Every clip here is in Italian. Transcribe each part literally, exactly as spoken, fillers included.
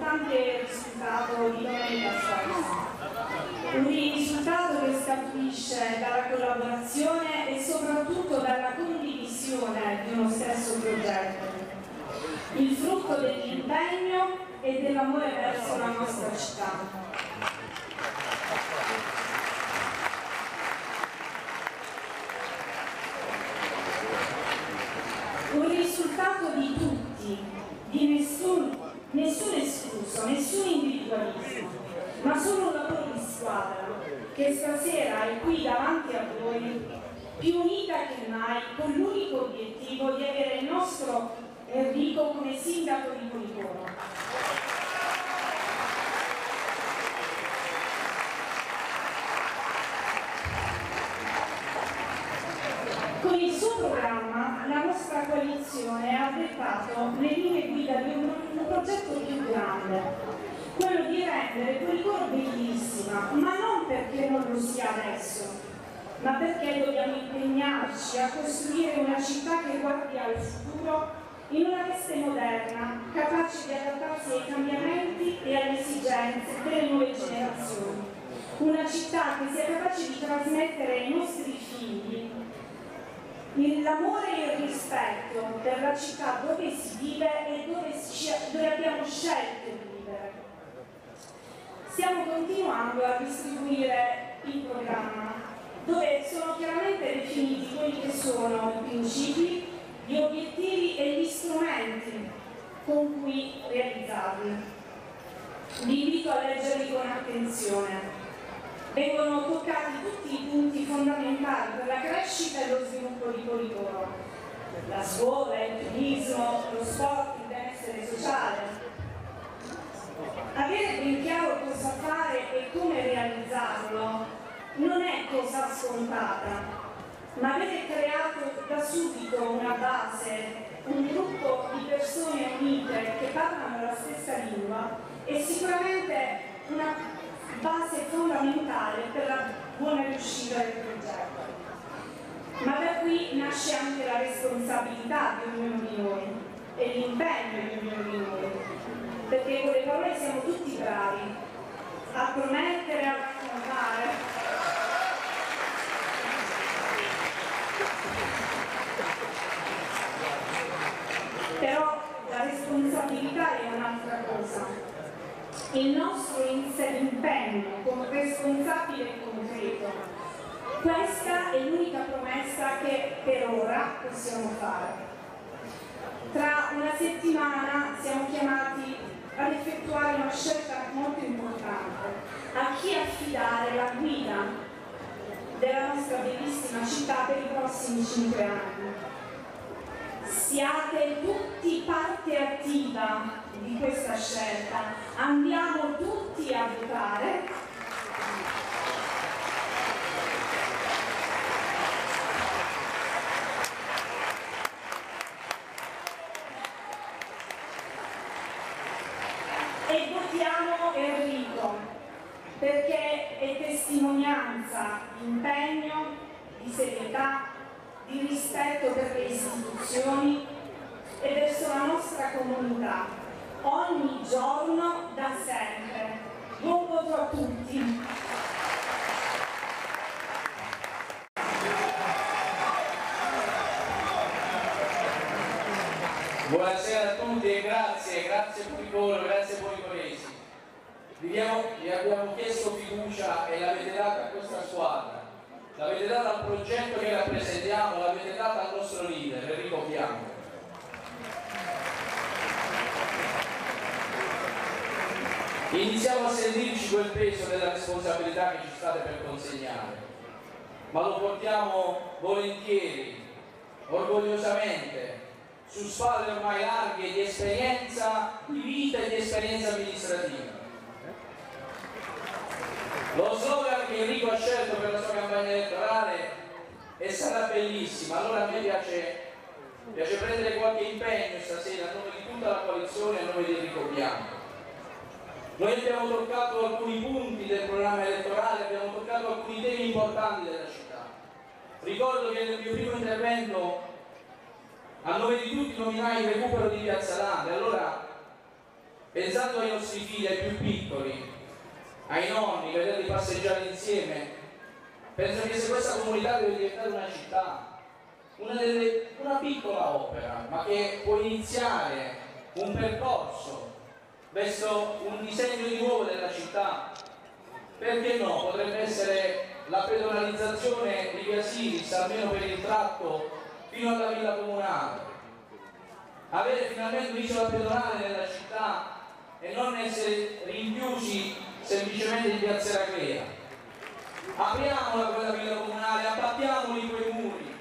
l'importante risultato di domenica scorsa. Un risultato che scaturisce dalla collaborazione e soprattutto dalla condivisione di uno stesso progetto, il frutto dell'impegno e dell'amore verso la nostra città. Un risultato di tutti, di nessun, nessun escluso, nessun individualismo, ma solo un lavoro di squadra che stasera è qui davanti a voi, più unita che mai, con l'unico obiettivo di avere il nostro Enrico come sindaco di Policoro. Con il suo programma la nostra coalizione ha dettato le linee guida di un, un progetto più grande, quello di rendere Policoro bellissima, ma non perché non lo sia adesso, ma perché dobbiamo impegnarci a costruire una città che guardi al futuro in una veste moderna, capace di adattarsi ai cambiamenti e alle esigenze delle nuove generazioni. Una città che sia capace di trasmettere ai nostri figli l'amore e il rispetto per la città dove si vive e dove, si, dove abbiamo scelto di vivere. Stiamo continuando a distribuire il programma, dove sono chiaramente definiti quelli che sono i principi, gli obiettivi e gli strumenti con cui realizzarli. Vi invito a leggerli con attenzione. Vengono toccati tutti i punti fondamentali per la crescita e lo sviluppo di Policoro: la scuola, il turismo, lo sport, il benessere sociale. Avere ben chiaro cosa fare e come realizzarlo non è cosa scontata, ma avere creato da subito una base, un gruppo di persone unite che parlano la stessa lingua è sicuramente una base fondamentale per la buona riuscita del progetto. Ma da qui nasce anche la responsabilità di ognuno di noi e l'impegno di ognuno di noi, perché con le parole siamo tutti bravi a promettere, a raccontare, però la responsabilità è un'altra cosa. Il nostro impegno come responsabile e concreto, questa è l'unica promessa che per ora possiamo fare. Tra una settimana siamo chiamati ad effettuare una scelta molto importante: a chi affidare la guida della nostra bellissima città per i prossimi cinque anni. Siate tutti parte attiva di questa scelta, andiamo tutti a votare e votiamo Enrico, perché è testimonianza di impegno, di serietà, di rispetto per le istituzioni e verso la nostra comunità, ogni giorno, da sempre. Buon voto a tutti! Buonasera a tutti e grazie, grazie Policoro, grazie Policoresi. Vi abbiamo chiesto fiducia e l'avete data a questa squadra. L'avete data al progetto che rappresentiamo, l'avete data al nostro leader, Enrico Bianco. Iniziamo a sentirci quel peso della responsabilità che ci state per consegnare, ma lo portiamo volentieri, orgogliosamente, su spalle ormai larghe di esperienza di vita e di esperienza amministrativa. Lo slogan che Enrico ha scelto per la sua campagna elettorale è "sarà bellissima", allora a me piace, piace prendere qualche impegno stasera a nome di tutta la coalizione e a nome di Enrico Bianco. Noi abbiamo toccato alcuni punti del programma elettorale, abbiamo toccato alcuni temi importanti della città. Ricordo che nel mio primo intervento a nome di tutti nominai il recupero di Piazza Lande, allora pensando ai nostri figli, ai più piccoli, ai nonni, vederli passeggiare insieme, penso che se questa comunità deve diventare una città, una, delle, una piccola opera, ma che può iniziare un percorso verso un disegno di nuovo della città, perché no? Potrebbe essere la pedonalizzazione di Via Siris, almeno per il tratto fino alla villa comunale, avere finalmente un'isola pedonale nella città e non essere rinchiusi semplicemente in Piazza Raclea. Apriamola quella villa comunale, abbattiamoli quei muri.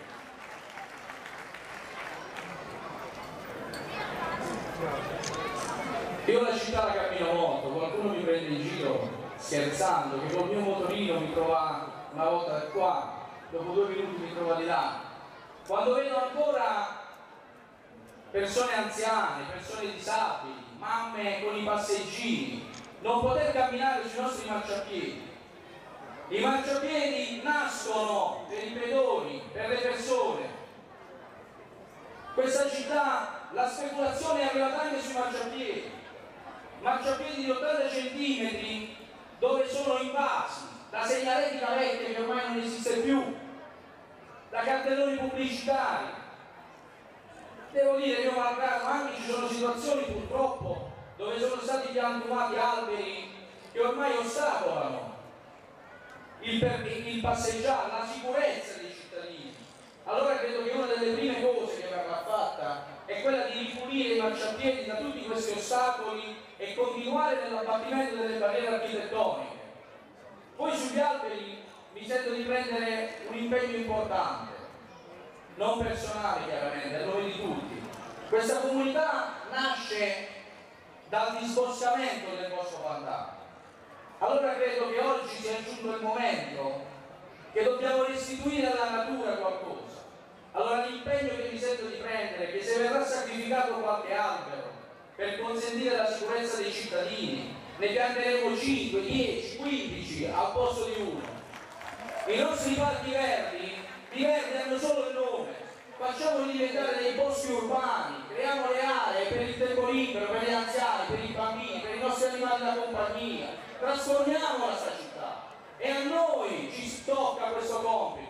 Io la città la cammino molto, qualcuno mi prende in giro scherzando che col mio motorino mi trova una volta qua, dopo due minuti mi trova di là. Quando vedo ancora persone anziane, persone disabili, mamme con i passeggini, non poter camminare sui nostri marciapiedi. I marciapiedi nascono per i pedoni, per le persone. Questa città, la speculazione è arrivata anche sui marciapiedi. Marciapiedi di ottanta centimetri dove sono invasi da segnaletica vecchia che ormai non esiste più, da cartelloni pubblicitari. Devo dire che io malgrado anche ci sono situazioni purtroppo dove sono stati piantumati alberi che ormai ostacolano il, il passeggiare, la sicurezza dei cittadini. Allora credo che una delle prime cose che verrà fatta è quella di ripulire i marciapiedi da tutti questi ostacoli e continuare nell'abbattimento delle barriere architettoniche. Poi sugli alberi mi sento di prendere un impegno importante, non personale chiaramente, a nome di tutti. Questa comunità nasce dal disboscamento del bosco Pantano. Allora credo che oggi sia giunto il momento che dobbiamo restituire alla natura qualcosa. Allora l'impegno che mi sento di prendere è che se verrà sacrificato qualche albero per consentire la sicurezza dei cittadini, ne pianteremo cinque, dieci, quindici al posto di uno. I nostri parchi verdi, i verdi hanno solo il nome, facciamoli diventare dei boschi urbani, creiamo le aree per il tempo libero, per gli anziani, per i bambini, per i nostri animali da compagnia, trasformiamo la nostra città e a noi ci tocca questo compito.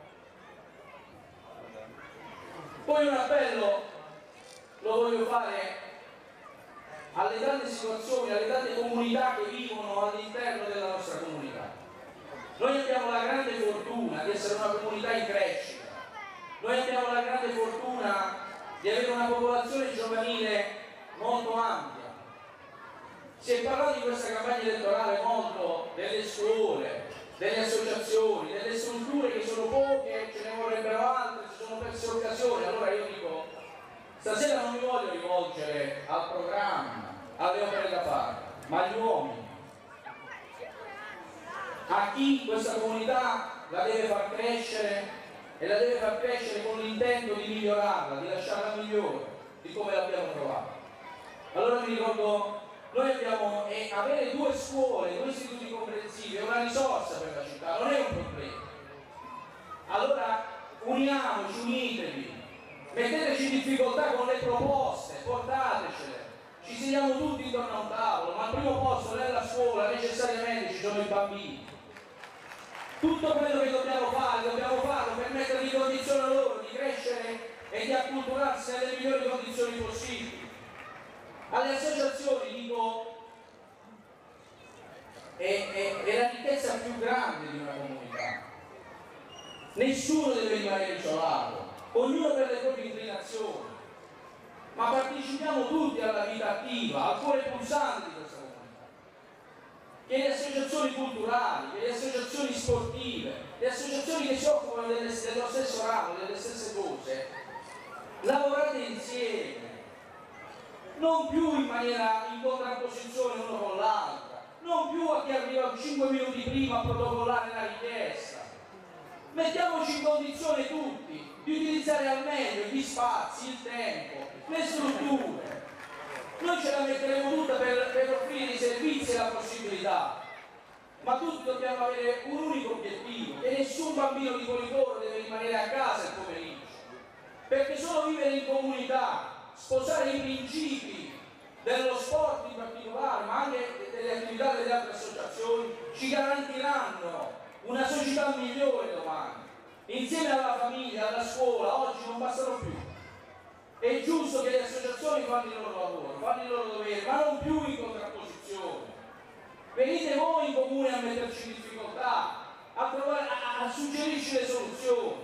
Poi un appello lo voglio fare alle tante situazioni, alle tante comunità che vivono all'interno della nostra comunità. Noi abbiamo la grande fortuna di essere una comunità in crescita, noi abbiamo la grande fortuna di avere una popolazione giovanile molto ampia. Si è parlato in questa campagna elettorale molto delle scuole, delle associazioni, delle strutture che sono poche, ce ne vorrebbero altre, si sono perse occasioni. Allora io dico, stasera non mi voglio rivolgere al programma, alle opere da fare, ma agli uomini, a chi questa comunità la deve far crescere e la deve far crescere con l'intento di migliorarla, di lasciarla migliore di come l'abbiamo trovata. Allora mi ricordo, noi abbiamo eh, avere due scuole, due istituti comprensivi è una risorsa per la città, non è un problema. Allora uniamoci, unitevi, metteteci in difficoltà con le proposte, portatecele, ci sediamo tutti intorno a un tavolo, ma al primo posto nella scuola necessariamente ci sono i bambini. Tutto quello che dobbiamo fare, dobbiamo farlo per mettere in condizione loro di crescere e di acculturarsi nelle migliori condizioni possibili. Alle associazioni dico, è, è, è la ricchezza più grande di una comunità. Nessuno deve rimanere isolato, ognuno per le proprie inclinazioni, ma partecipiamo tutti alla vita attiva, al cuore pulsante di questa comunità. Che le associazioni culturali, che le associazioni sportive, le associazioni che si occupano delle, dello stesso ramo, delle stesse cose, lavorate insieme, non più in maniera in contrapposizione uno con l'altra, non più a chi arriva cinque minuti prima a protocollare la richiesta. Mettiamoci in condizione tutti di utilizzare al meglio gli spazi, il tempo, le strutture. Noi ce la metteremo tutta per, per offrire i servizi e la possibilità, ma tutti dobbiamo avere un unico obiettivo, che nessun bambino di Policoro deve rimanere a casa il pomeriggio, perché solo vivere in comunità, sposare i principi dello sport in particolare, ma anche delle attività delle altre associazioni, ci garantiranno una società migliore domani. Insieme alla famiglia, alla scuola, oggi non bastano più. È giusto che le associazioni fanno il loro lavoro, fanno il loro dovere, ma non più in contrapposizione. Venite voi in comune a metterci in difficoltà, a, trovare, a, a suggerirci le soluzioni.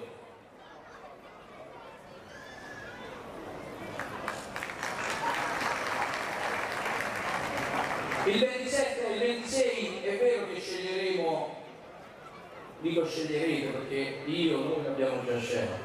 Il ventisette e il ventisei è vero che sceglieremo, dico sceglierete perché io, noi abbiamo già scelto.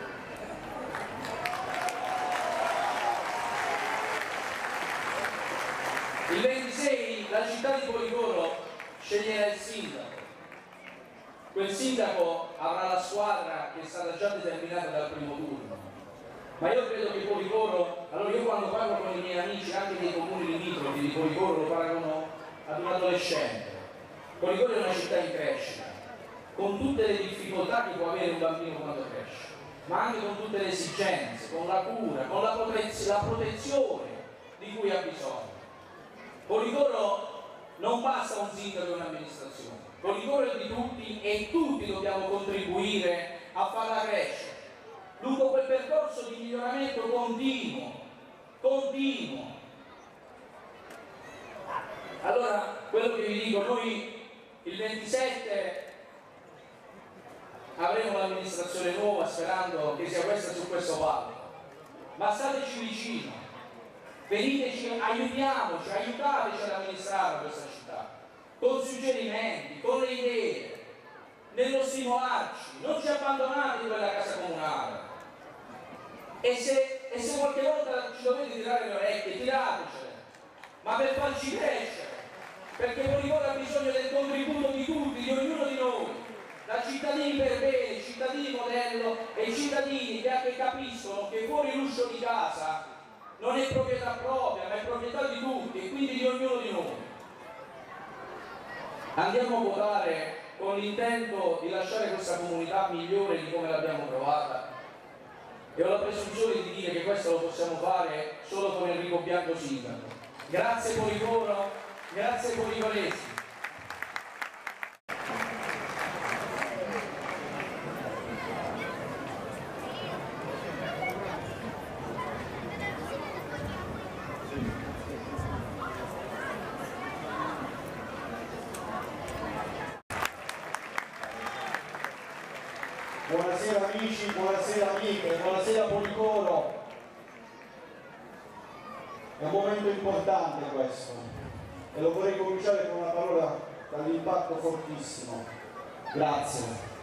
Il ventisei la città di Policoro sceglierà il sindaco. Quel sindaco avrà la squadra che è stata già determinata dal primo turno. Ma io credo che Policoro, allora io quando parlo con i miei amici anche dei comuni limitrofi di Policoro lo paragono ad un adolescente. Policoro è una città in crescita, con tutte le difficoltà che può avere un bambino quando cresce, ma anche con tutte le esigenze, con la cura, con la, protez- la protezione di cui ha bisogno. Policoro non basta un sindaco e un'amministrazione, Policoro è di tutti e tutti dobbiamo contribuire a farla crescere lungo quel percorso di miglioramento continuo, continuo. Allora, quello che vi dico, noi il ventisette avremo un'amministrazione nuova sperando che sia questa su questo palco, ma stateci vicino, veniteci, aiutiamoci, aiutateci ad amministrare questa città, con suggerimenti, con le idee, nello stimolarci, non ci abbandonate in quella casa comunale. E se, e se qualche volta ci dovete tirare le orecchie, tiratecele, ma per farci crescere, perché Policoro ha bisogno del contributo di tutti, di ognuno di noi, da cittadini per bene, cittadini modello e cittadini che anche capiscono che fuori l'uscio di casa non è proprietà propria, ma è proprietà di tutti e quindi di ognuno di noi. Andiamo a votare con l'intento di lasciare questa comunità migliore di come l'abbiamo trovata. E ho la presunzione di dire che questo lo possiamo fare solo con Enrico Bianco sindaco. Grazie Policoro, grazie policoresi. Buonasera amici, buonasera amiche, buonasera Policoro. È un momento importante questo e lo vorrei cominciare con una parola dall'impatto fortissimo. Grazie.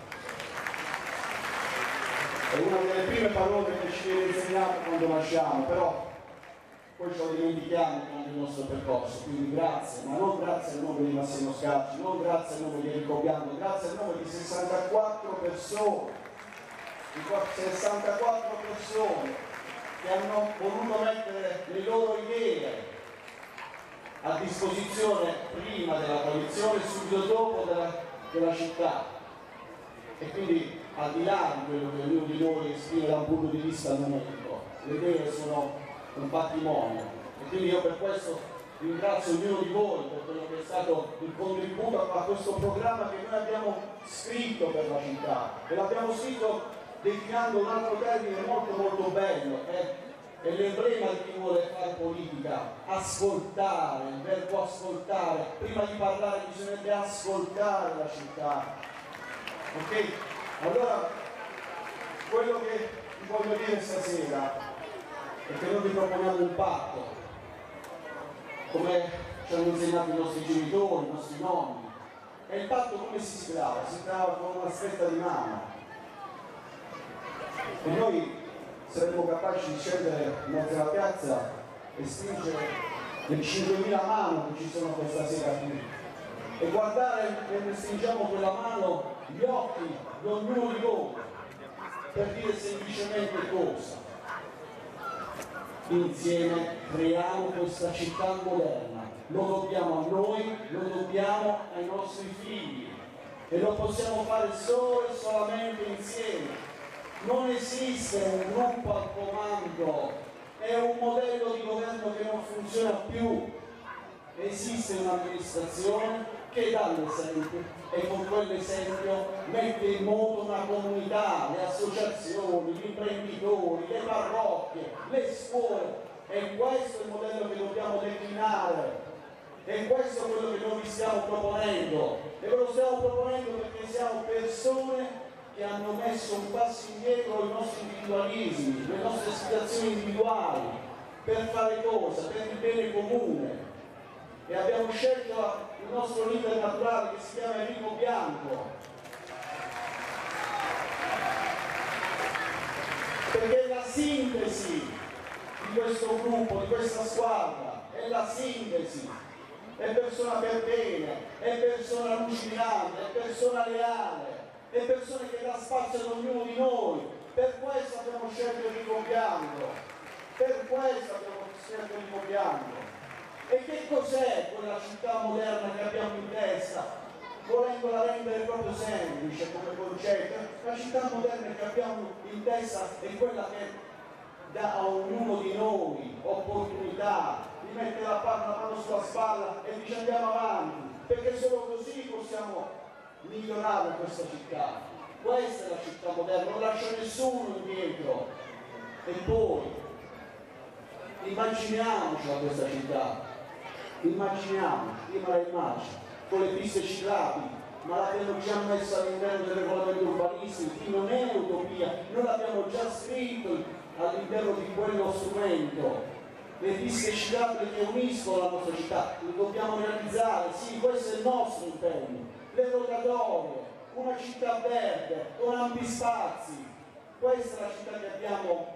È una delle prime parole che ci viene insegnato quando nasciamo, però poi ce lo dimentichiamo durante il nostro percorso, quindi grazie, ma non grazie al nome di Massimo Scacci, non grazie al nome di Enrico Bianco, grazie al nome di sessantaquattro persone, di sessantaquattro persone che hanno voluto mettere le loro idee a disposizione prima della coalizione e subito dopo della, della città. E quindi al di là di quello che ognuno di noi esprime da un punto di vista numerico, le idee sono un patrimonio e quindi io per questo ringrazio ognuno di voi per quello che è stato il contributo a questo programma che noi abbiamo scritto per la città e l'abbiamo scritto declinando un altro termine molto molto bello, è, è l'emblema di chi vuole fare politica, ascoltare, il verbo ascoltare, prima di parlare bisognerebbe ascoltare la città, ok? Allora quello che vi voglio dire stasera perché noi vi proponiamo un patto, come ci hanno insegnato i nostri genitori, i nostri nonni. E il patto come si siglava? Si siglava con una stretta di mano. E noi saremmo capaci di scendere in mezzo alla piazza e stringere le cinquemila mani che ci sono questa sera qui. E guardare mentre stringiamo quella mano gli occhi di ognuno di voi per dire semplicemente cosa? Insieme creiamo questa città moderna, lo dobbiamo a noi, lo dobbiamo ai nostri figli e lo possiamo fare solo e solamente insieme. Non esiste un gruppo al comando è un modello di governo che non funziona più. Esiste un'amministrazione che dà l'esempio e con quell'esempio mette in moto una comunità, le associazioni, gli imprenditori, le parrocchie, le scuole, e questo è il modello che dobbiamo declinare, e questo è quello che noi vi stiamo proponendo, e ve lo stiamo proponendo perché siamo persone che hanno messo un passo indietro i nostri individualismi, le nostre situazioni individuali, per fare cosa? Per il bene comune. E abbiamo scelto il nostro leader naturale che si chiama Enrico Bianco, perché è la sintesi di questo gruppo, di questa squadra, è la sintesi, è persona per bene, è persona lungimirante, è persona leale, è persona che dà spazio ad ognuno di noi. Per questo abbiamo scelto Enrico Bianco, per questo abbiamo scelto Enrico Bianco. E che cos'è quella città moderna che abbiamo in testa? Volendola rendere proprio semplice come concetto, la città moderna che abbiamo in testa è quella che dà a ognuno di noi opportunità di mettere la mano sulla spalla e dice andiamo avanti, perché solo così possiamo migliorare questa città. Questa è la città moderna, non lascia nessuno indietro. E poi immaginiamocela questa città. Immaginiamo, io me la immagino, con le piste ciclabili, ma l'abbiamo già messa all'interno del regolamento urbanistico, qui non è utopia, noi l'abbiamo già scritto all'interno di quello strumento. Le piste ciclabili che uniscono la nostra città, le dobbiamo realizzare, sì, questo è il nostro impegno. Le rotatorie, una città verde, con ampi spazi, questa è la città che abbiamo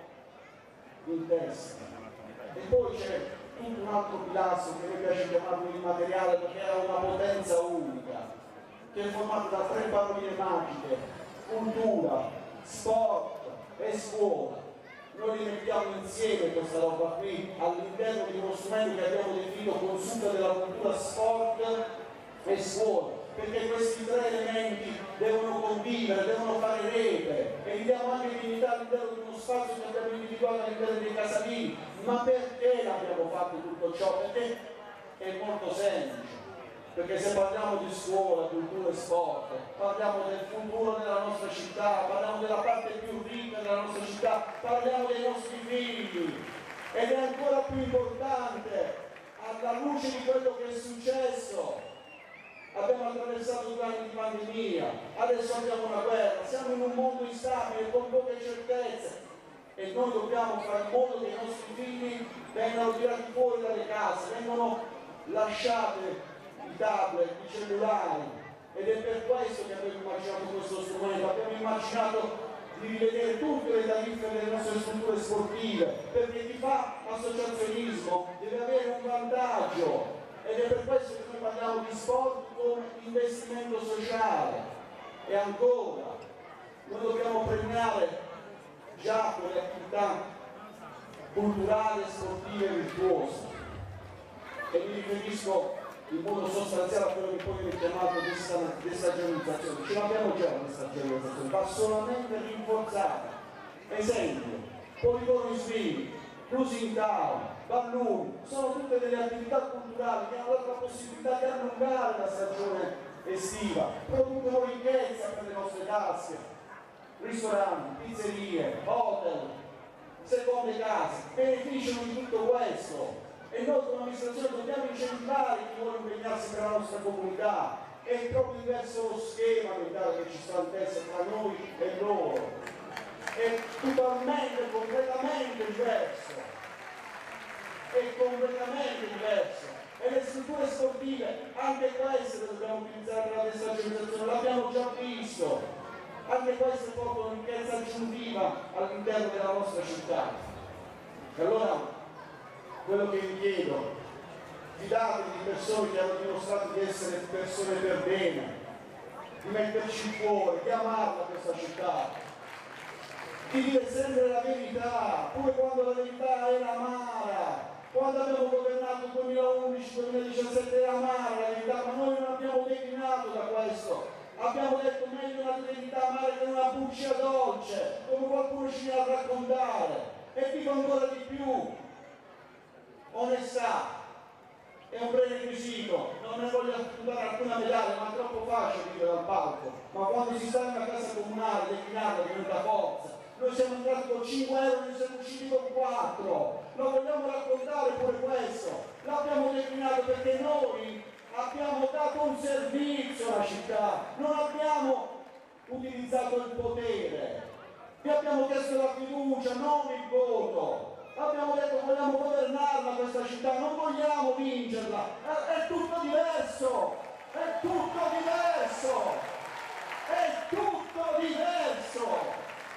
in testa. E poi c'è tutto un altro pilastro che mi piace chiamarlo immateriale perché è una potenza unica, che è formato da tre paroline magiche: cultura, sport e scuola. Noi li mettiamo insieme questa roba qui all'interno di uno strumento che abbiamo definito consulta della cultura, sport e scuola, perché questi tre elementi devono convivere, devono fare rete, e gli diamo anche dignità all'interno di uno spazio che abbiamo individuato all'interno dei casalini. Ma perché l'abbiamo fatto tutto ciò? Perché è molto semplice, perché se parliamo di scuola, cultura e sport, parliamo del futuro della nostra città, parliamo della parte più ricca della nostra città, parliamo dei nostri figli, ed è ancora più importante alla luce di quello che è successo. Abbiamo attraversato due anni di pandemia, adesso abbiamo una guerra, siamo in un mondo instabile con poche certezze, e noi dobbiamo fare in modo che i nostri figli vengano tirati fuori dalle case, vengano lasciati i tablet, i cellulari, ed è per questo che abbiamo immaginato questo strumento. Abbiamo immaginato di rivedere tutte le tariffe delle nostre strutture sportive, perché chi fa associazionismo deve avere un vantaggio, ed è per questo che noi parliamo di sport come investimento sociale. E ancora, noi dobbiamo premiare già quelle attività culturali, sportive e virtuose, e mi riferisco in modo sostanziale a quello che poi viene chiamato destagionalizzazione. Ce l'abbiamo già la destagionalizzazione, va solamente rinforzata. Esempio, poligoni estivi, cruising town, ballon, sono tutte delle attività culturali che hanno dato la possibilità di allungare la stagione estiva, producono ricchezza per le nostre tasche. Ristoranti, pizzerie, hotel, seconde case, beneficiano di tutto questo, e noi come amministrazione dobbiamo incentivare chi vuole impegnarsi per la nostra comunità. È proprio diverso lo schema mentale che ci sta in testa tra noi e loro, è totalmente, completamente diverso, è completamente diverso. E le strutture sportive, anche queste le dobbiamo utilizzare per la destagionalizzazione, l'abbiamo già visto. Anche questo porta una ricchezza aggiuntiva all'interno della nostra città. E allora, quello che vi chiedo, fidatevi di persone che hanno dimostrato di essere persone per bene, di metterci il cuore, di amarla questa città, di dire sempre la verità, pure quando la verità era amara. Quando abbiamo governato duemilaundici duemiladiciassette era amara la verità, ma noi non abbiamo declinato da questo. Abbiamo detto meglio una verità amara che una buccia dolce, come qualcuno ci viene a raccontare. E dico ancora di più, onestà, è un prerequisito, non ne voglio dare alcuna medaglia, ma è troppo facile dire dal palco, ma quando si sta in una casa comunale, declinata diventa forza. Noi siamo entrati con cinque euro, ne siamo usciti con quattro, lo vogliamo raccontare pure questo, l'abbiamo declinato perché noi abbiamo dato un servizio alla città, non abbiamo utilizzato il potere, vi abbiamo chiesto la fiducia, non il voto. Abbiamo detto vogliamo governarla questa città, non vogliamo vincerla, è, è tutto diverso, è tutto diverso, è tutto diverso,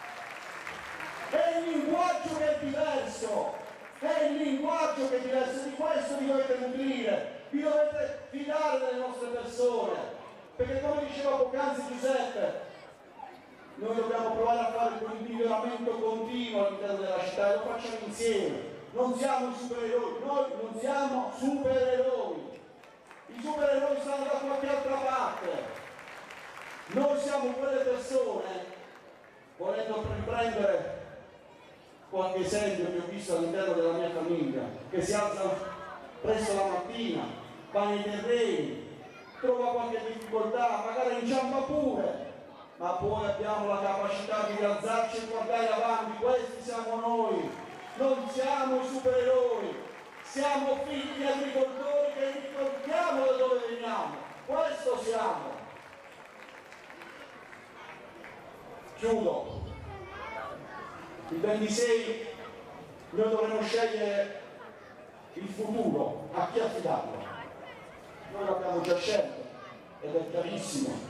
è il linguaggio che è diverso, è il linguaggio che è diverso, di questo vi dovete nutrire, vi dovete fidare delle nostre persone, perché come diceva poc'anzi Giuseppe, noi dobbiamo provare a fare quel miglioramento continuo all'interno della città e lo facciamo insieme. Non siamo supereroi, noi non siamo supereroi. I supereroi stanno da qualche altra parte. Noi siamo quelle persone, volendo riprendere qualche esempio che ho visto all'interno della mia famiglia, che si alza presto la mattina, va nei terreni, trova qualche difficoltà, magari inciampa pure, ma poi abbiamo la capacità di rialzarci e guardare avanti. Questi siamo noi, non siamo i supereroi, siamo figli di agricoltori che ricordiamo da dove veniamo, questo siamo. Chiudo. Il ventisei noi dovremo scegliere il futuro, a chi affidarlo. Noi l'abbiamo già scelto ed è chiarissimo.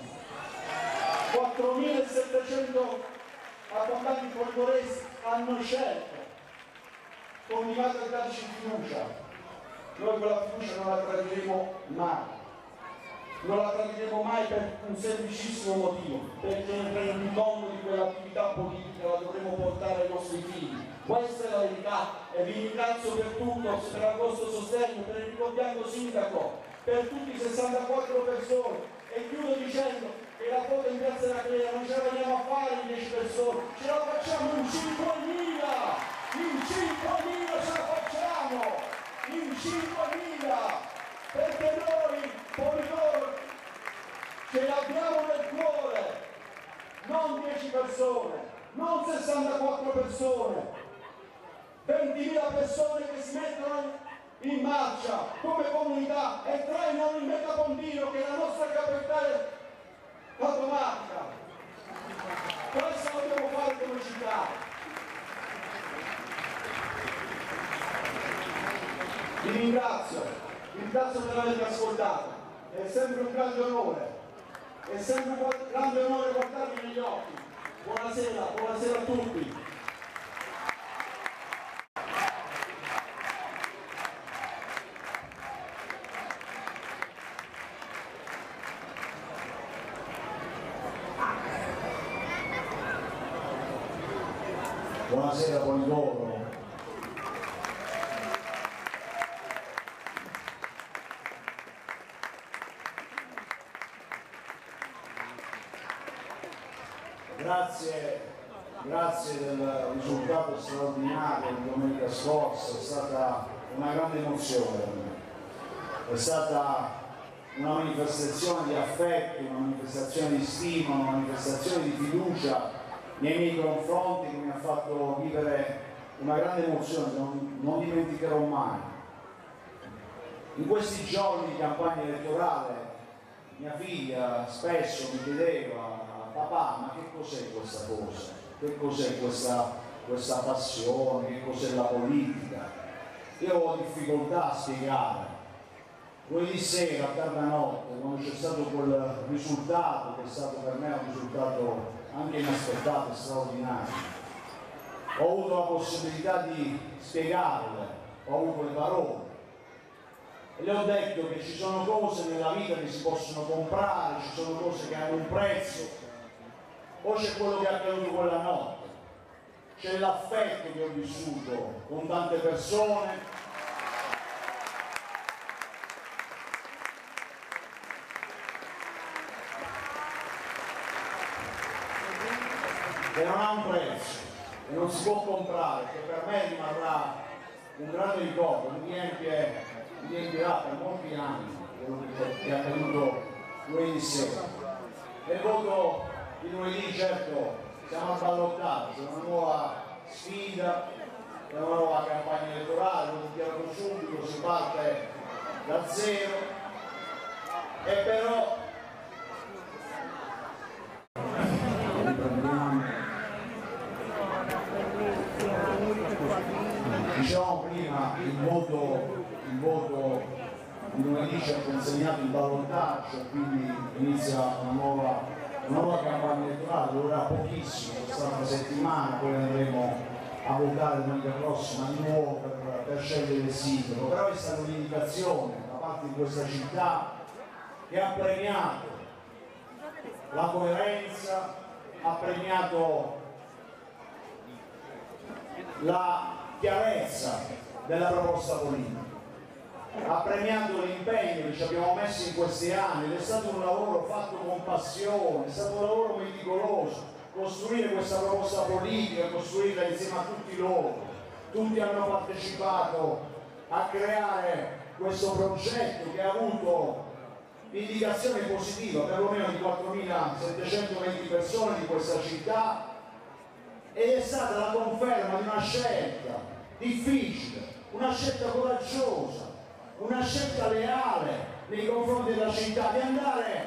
quattromilasettecento abbondanti folgoresi hanno scelto, continuate a darci fiducia, noi quella fiducia non la tradiremo mai, non la tradiremo mai per un semplicissimo motivo, perché il rendiconto di quell'attività politica la dovremo portare ai nostri figli, questa è la verità e vi ringrazio per tutto, per il vostro sostegno, per il ricordiamo sindaco, per tutti i sessantaquattro persone. E chiudo dicendo che la foto in piazza della Crea non ce la veniamo a fare in dieci persone, ce la facciamo in cinquemila, in cinquemila ce la facciamo, in cinquemila, perché noi, Polidoro, ce l'abbiamo nel cuore, non dieci persone, non sessantaquattro persone, ventimila persone che si mettono in marcia come comunità e trainano il Metapontino, che è la nostra capitale automatica. Questo lo dobbiamo fare come città. Vi ringrazio, vi ringrazio per avermi ascoltato, è sempre un grande onore, è sempre un grande onore guardarvi negli occhi. Buonasera, buonasera a tutti. Buonasera Polidoro. Grazie, grazie del risultato straordinario di domenica scorsa, è stata una grande emozione per me, è stata una manifestazione di affetto, una manifestazione di stima, una manifestazione di fiducia nei miei confronti che mi ha fatto vivere una grande emozione che non, non dimenticherò mai. In questi giorni di campagna elettorale mia figlia spesso mi chiedeva: papà, ma che cos'è questa cosa? Che cos'è questa, questa passione? Che cos'è la politica? Io ho difficoltà a spiegare. Lunedì sera, a tarda notte, quando c'è stato quel risultato, che è stato per me un risultato anche inaspettato e straordinario, ho avuto la possibilità di spiegarle, ho avuto le parole e le ho detto che ci sono cose nella vita che si possono comprare, ci sono cose che hanno un prezzo. Poi c'è quello che è accaduto quella notte, c'è l'affetto che ho vissuto con tante persone, che non ha un prezzo e non si può comprare, che per me rimarrà un grande ricordo, mi riempie, mi riempirà per molti anni quello che è accaduto lunedì sera. Nel voto di lunedì certo siamo abballottati, c'è una nuova sfida, c'è una nuova campagna elettorale, lo dichiaro subito, si parte da zero e però dicevamo prima il voto, il voto di lunedì ci ha consegnato il ballottaggio, quindi inizia una nuova, una nuova campagna elettorale, durerà pochissimo, questa una settimana, poi andremo a votare domenica prossima di nuovo per, per scegliere il sindaco, però è stata un'indicazione da parte di questa città che ha premiato la coerenza, ha premiato la chiarezza della proposta politica, ha premiato l'impegno che ci abbiamo messo in questi anni ed è stato un lavoro fatto con passione, è stato un lavoro meticoloso, costruire questa proposta politica, costruirla insieme a tutti loro, tutti hanno partecipato a creare questo progetto che ha avuto l'indicazione positiva perlomeno di quattromilasettecentoventi persone di questa città ed è stata la conferma di una scelta difficile, una scelta coraggiosa, una scelta leale nei confronti della città, di andare,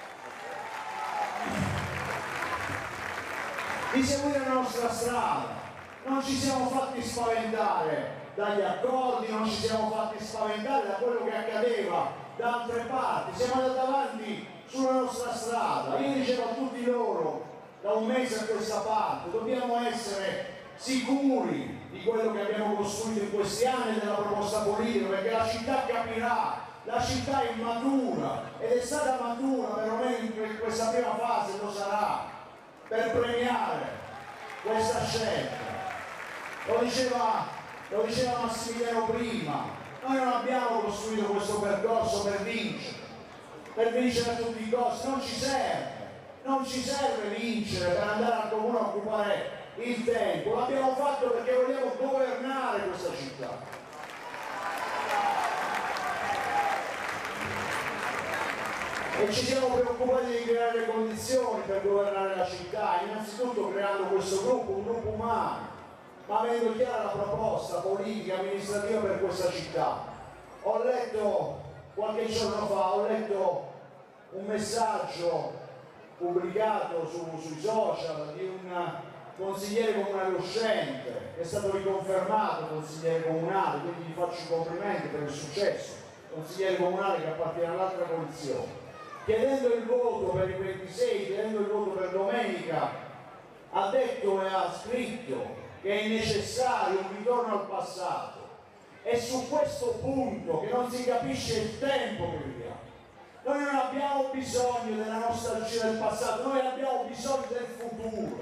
di seguire la nostra strada. Non ci siamo fatti spaventare dagli accordi, non ci siamo fatti spaventare da quello che accadeva da altre parti, siamo andati avanti sulla nostra strada. Io dicevo a tutti loro da un mese a questa parte, dobbiamo essere sicuri di quello che abbiamo costruito in questi anni della proposta politica, perché la città capirà, la città è matura ed è stata matura perlomeno in questa prima fase, lo sarà, per premiare questa scelta. Lo diceva, lo diceva Massimiliano prima, noi non abbiamo costruito questo percorso per vincere, per vincere a tutti i costi, non ci serve. Non ci serve vincere per andare al comune a occupare il tempo, l'abbiamo fatto perché vogliamo governare questa città. E ci siamo preoccupati di creare le condizioni per governare la città, innanzitutto creando questo gruppo, un gruppo umano, ma avendo chiara la proposta politica, amministrativa per questa città. Ho letto qualche giorno fa, ho letto un messaggio pubblicato su, sui social di un consigliere comunale uscente, che è stato riconfermato consigliere comunale, quindi gli faccio i complimenti per il successo, consigliere comunale che appartiene all'altra coalizione, chiedendo il voto per il ventisei, chiedendo il voto per domenica, ha detto e ha scritto che è necessario un ritorno al passato. È su questo punto che non si capisce il tempo che viviamo. Noi non abbiamo bisogno della nostalgia del passato, noi abbiamo bisogno del futuro.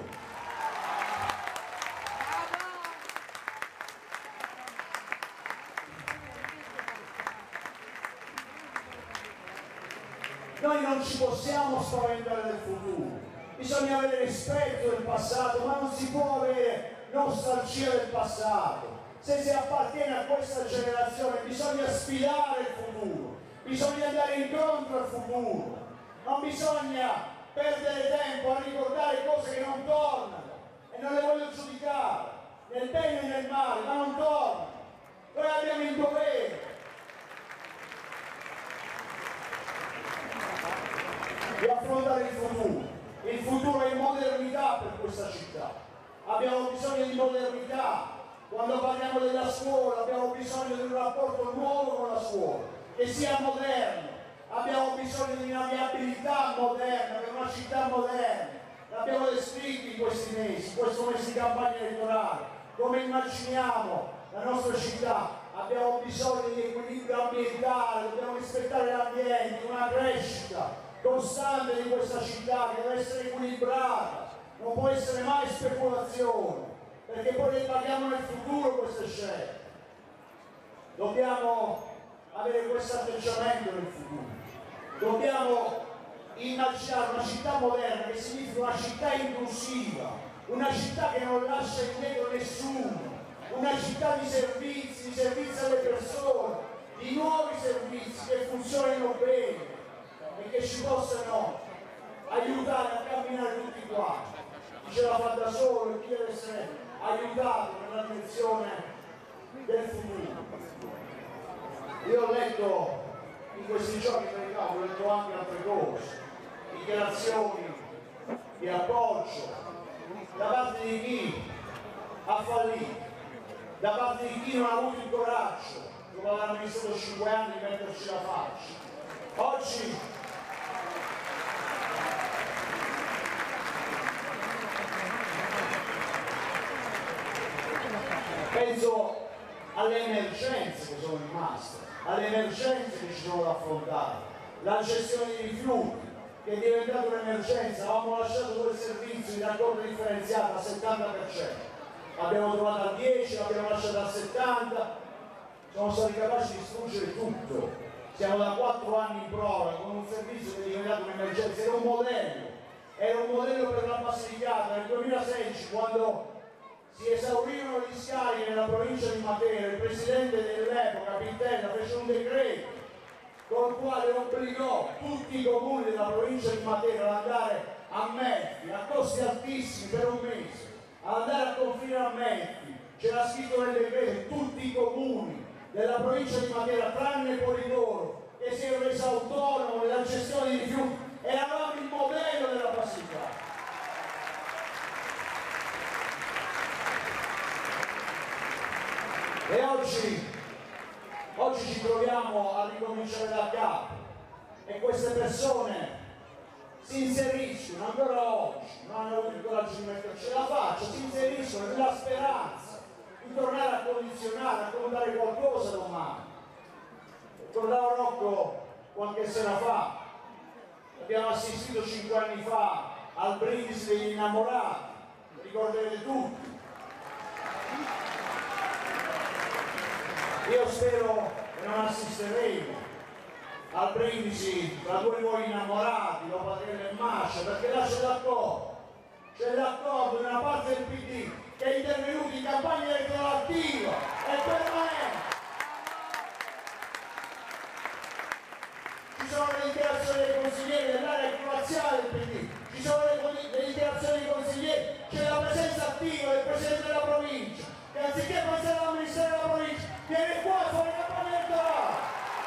Noi non ci possiamo spaventare del futuro, bisogna avere rispetto del passato, ma non si può avere nostalgia del passato. Se si appartiene a questa generazione bisogna sfidare il futuro. Bisogna andare incontro al futuro, non bisogna perdere tempo a ricordare cose che non tornano e non le voglio giudicare, nel bene e nel male, ma non tornano. Noi abbiamo il dovere di affrontare il futuro. Il futuro è modernità per questa città. Abbiamo bisogno di modernità. Quando parliamo della scuola abbiamo bisogno di un rapporto nuovo con la scuola, che sia moderno, abbiamo bisogno di una viabilità moderna, per una città moderna, l'abbiamo descritto in questi mesi, in questo mese di campagna elettorale, come immaginiamo la nostra città, abbiamo bisogno di equilibrio ambientale, dobbiamo rispettare l'ambiente, una crescita costante di questa città che deve essere equilibrata, non può essere mai speculazione, perché poi le paghiamo nel futuro queste scelte. Dobbiamo avere questo atteggiamento nel futuro. Dobbiamo immaginare una città moderna che significa una città inclusiva, una città che non lascia indietro nessuno, una città di servizi servizi, di servizi alle persone, di nuovi servizi che funzionino bene e che ci possano aiutare a camminare tutti quanti. Chi ce la fa da solo e chi deve essere aiutato nella direzione del futuro. Io ho letto in questi giorni, ho letto anche altre cose, dichiarazioni di appoggio da parte di chi ha fallito, da parte di chi non ha avuto il coraggio, dopo aver amministrato cinque anni, di metterci la faccia. Oggi penso alle emergenze che sono rimaste, alle emergenze che ci sono da affrontare, la gestione dei rifiuti che è diventata un'emergenza. Avevamo lasciato quel servizio di raccolta differenziata al settanta per cento, l'abbiamo trovato al dieci, l'abbiamo lasciato al settanta per cento, siamo stati capaci di distruggere tutto. Siamo da quattro anni in prova con un servizio che è diventato un'emergenza, era un modello, era un modello per la Basilicata. Nel duemilasedici, quando si esaurirono gli scarichi nella provincia di Matera, il presidente dell'epoca, Pittella, fece un decreto con il quale obbligò tutti i comuni della provincia di Matera ad andare a Melfi a costi altissimi per un mese, ad andare a confinare a Melfi. C'era scritto nel decreto tutti i comuni della provincia di Matera, tranne Poligoro, che si è reso autonomo nella gestione dei rifiuti. Eravamo il modello della Basilicata. E oggi, oggi ci troviamo a ricominciare da capo e queste persone si inseriscono ancora oggi, non hanno avuto il coraggio di metterci la faccia, si inseriscono nella speranza di tornare a condizionare, a contare qualcosa domani. Ricordavo Rocco qualche sera fa, abbiamo assistito cinque anni fa al brindisi degli innamorati, ricorderete tutti. Io spero che non assisteremo al brindisi tra due nuovi innamorati, dopo Adriele e Mascia, perché là c'è l'accordo, c'è l'accordo di una parte del P D che è intervenuto in campagna elettorale attiva e permanente. Ci sono le dichiarazioni dei consiglieri dell'area croaziale del P D, ci sono le, le dichiarazioni dei consiglieri, c'è la presenza attiva del Presidente della provincia, che anziché pensare al Ministero della provincia, viene qua a fare campagna elettorale.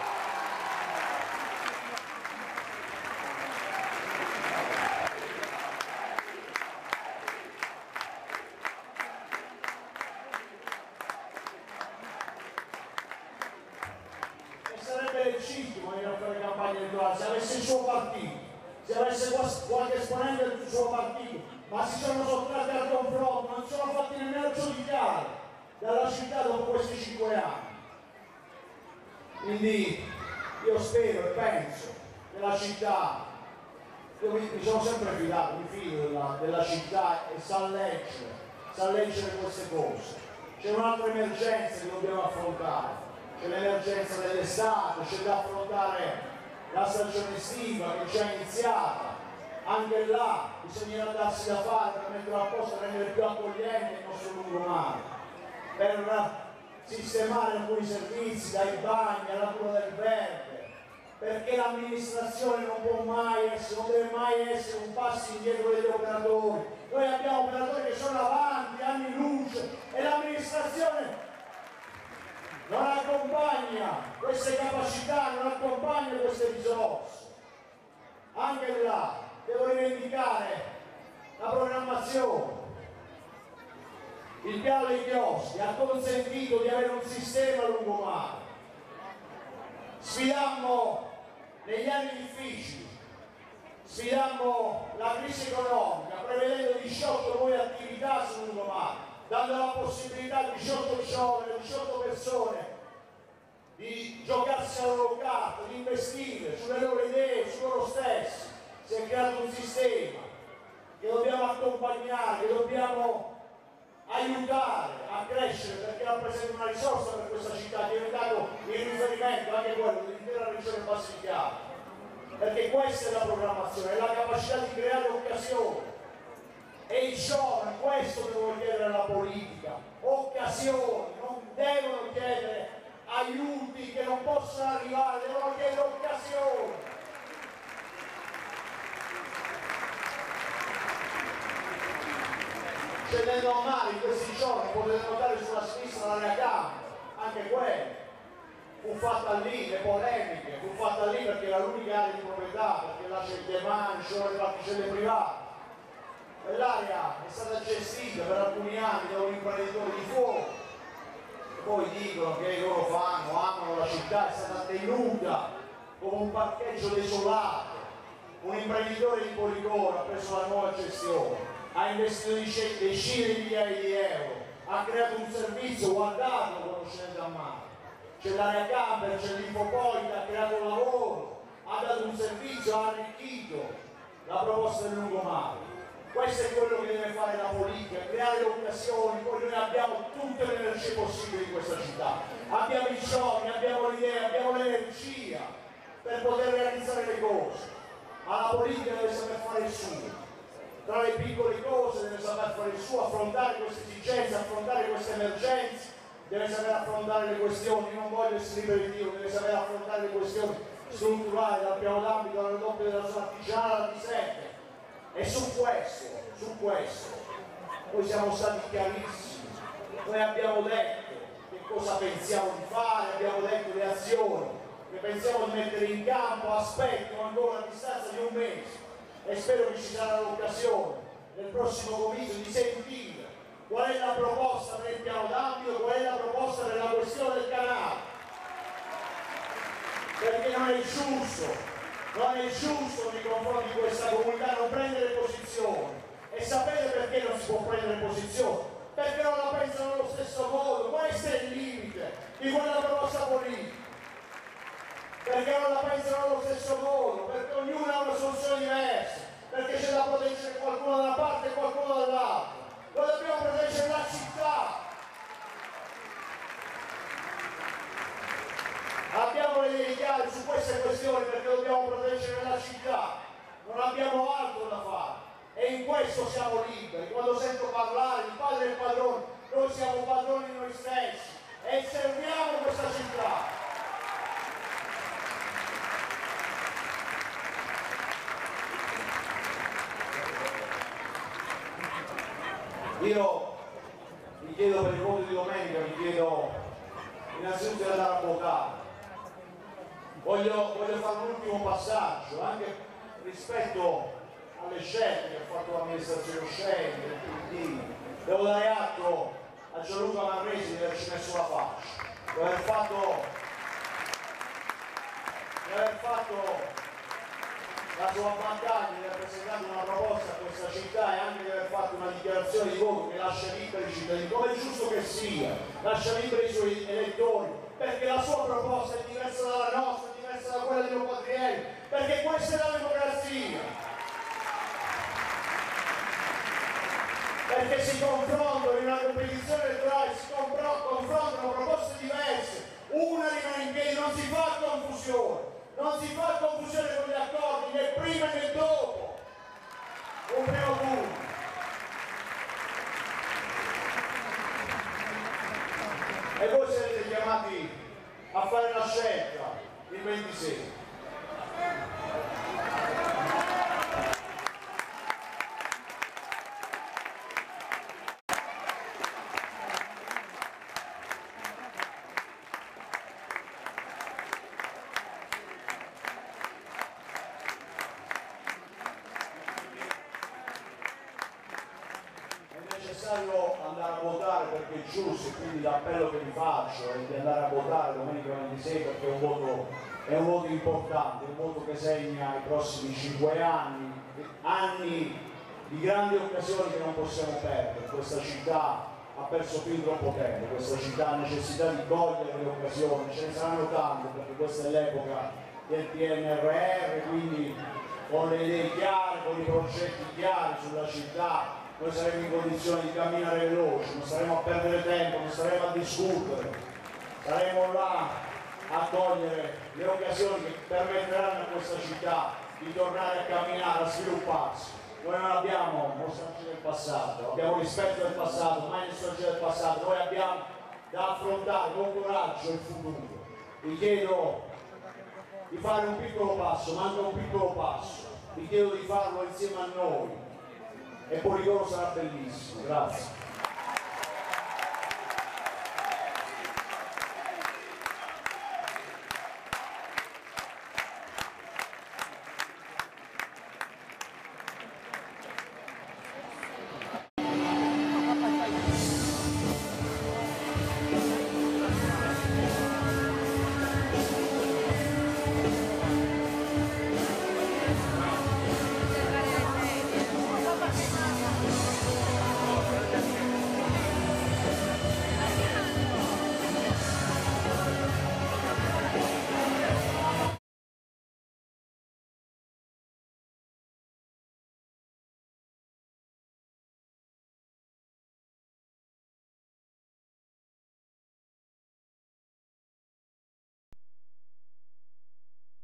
E sarebbe legittimo venire a fare campagna elettorale se avesse il suo partito, se avesse qualche esponente del suo partito, ma si sono sottratti al confronto, non si sono fatti nemmeno giudicare dalla città dopo questi cinque anni. Quindi io spero e penso che la città, io mi, mi sono sempre fidato, mi fido della, della città e sa leggere, sa leggere queste cose. C'è un'altra emergenza che dobbiamo affrontare, c'è l'emergenza dell'estate, c'è da affrontare la stagione estiva che è già iniziata. Anche là bisognerà darsi da fare per mettere a posto, rendere più accogliente il nostro lungomare, per sistemare alcuni servizi, dai bagni alla cura del verde, perché l'amministrazione non può mai essere, non deve mai essere un passo indietro degli operatori. Noi abbiamo operatori che sono avanti, anni luce, e l'amministrazione non accompagna queste capacità, non accompagna queste risorse. Anche là devo rivendicare la programmazione. Il piano dei chioschi ha consentito di avere un sistema lungomare. Sfidammo negli anni difficili, sfidammo la crisi economica prevedendo diciotto nuove attività sul lungomare, dando la possibilità a diciotto giovani, a diciotto persone di giocarsi la loro carta, di investire sulle loro idee, su loro stessi. Si è creato un sistema che dobbiamo accompagnare, che dobbiamo aiutare a crescere, perché rappresenta una risorsa per questa città, che è diventato il riferimento anche quello dell'intera regione Basilicata, perché questa è la programmazione, è la capacità di creare occasioni. E i giovani, questo devono chiedere alla politica, occasioni, non devono chiedere aiuti che non possono arrivare, devono chiedere occasioni. Scendendo a mare in questi giorni potete notare sulla sinistra l'area campo, anche quella fu fatta lì, le polemiche, fu fatta lì perché era l'unica area di proprietà, perché là c'è il demanio, ci sono le particelle private. Quell'area è stata gestita per alcuni anni da un imprenditore di fuoco, e poi dicono che loro fanno, amano la città, è stata tenuta come un parcheggio desolato. Un imprenditore di Policoro ha preso la nuova gestione, ha investito decine di migliaia di euro, ha creato un servizio, guardatelo quando scendete a mare. C'è l'area camper, c'è l'Infopoint, ha creato un lavoro, ha dato un servizio, ha arricchito la proposta del lungomare. Questo è quello che deve fare la politica, creare le occasioni. Poi noi abbiamo tutte le energie possibili in questa città, abbiamo i sogni, abbiamo le idee, abbiamo l'energia per poter realizzare le cose, ma la politica deve saper fare il suo. Tra le piccole cose deve saper fare il suo, affrontare queste esigenze, affrontare queste emergenze, deve saper affrontare le questioni, non voglio essere ripetitivo, deve saper affrontare le questioni strutturali dal piano d'ambito, dal raddoppio della zona artigianale alla T sette. E su questo, su questo, noi siamo stati chiarissimi, noi abbiamo detto che cosa pensiamo di fare, abbiamo detto le azioni che pensiamo di mettere in campo, aspetto ancora a distanza di un mese e spero che ci sarà l'occasione nel prossimo comizio di sentire qual è la proposta per il piano d'ambito, qual è la proposta per la questione del canale, perché non è giusto. Non è giusto nei confronti di questa comunità non prendere posizione. E sapete perché non si può prendere posizione? Perché non la pensano allo stesso modo. Questo è il limite di quella proposta politica. Perché non la pensano allo stesso modo, perché ognuno ha una soluzione diversa, perché c'è da proteggere qualcuno da una parte e qualcuno dall'altra. Noi dobbiamo proteggere la città. Abbiamo le idee chiare su queste questioni perché dobbiamo proteggere la città, non abbiamo altro da fare e in questo siamo liberi. Quando sento parlare di padre e padrone, noi siamo padroni noi stessi e serviamo questa città. Io vi chiedo per il voto di domenica, vi chiedo innanzitutto di andare a votare. Voglio, voglio fare un ultimo passaggio, anche rispetto alle scelte che ha fatto l'amministrazione uscente, il P D. Devo dare atto a Gianluca Manresi di averci messo la faccia, di aver fatto, di aver fatto la sua battaglia, di aver presentato una proposta a questa città e anche di aver fatto una dichiarazione di voto che lascia liberi i cittadini, come è giusto che sia, lascia liberi i suoi elettori, perché la sua proposta è diversa dalla nostra, da quella di Rocco Quadrielli, perché questa è la democrazia, perché si confrontano in una competizione elettorale, si confrontano proposte diverse, una rimane in piedi, non si fa confusione, non si fa confusione con gli accordi né prima né dopo un primo punto. E voi siete chiamati a fare la scelta il ventisei. È necessario andare a votare perché è giusto, quindi l'appello che vi faccio è di andare a votare domenica ventisei perché è un voto È un voto importante, un voto che segna i prossimi cinque anni, anni di grandi occasioni che non possiamo perdere. Questa città ha perso più troppo tempo, questa città ha necessità di cogliere le occasioni, ce ne saranno tante perché questa è l'epoca del P N R R, quindi con le idee chiare, con i progetti chiari sulla città, noi saremo in condizione di camminare veloci, non saremo a perdere tempo, non saremo a discutere, saremo là a cogliere le occasioni che permetteranno a questa città di tornare a camminare, a svilupparsi. Noi non abbiamo nostalgia del passato, abbiamo rispetto del passato, mai nostalgia del passato, noi abbiamo da affrontare con coraggio il futuro. Vi chiedo di fare un piccolo passo, manca un piccolo passo, vi chiedo di farlo insieme a noi e Policoro sarà bellissimo. Grazie.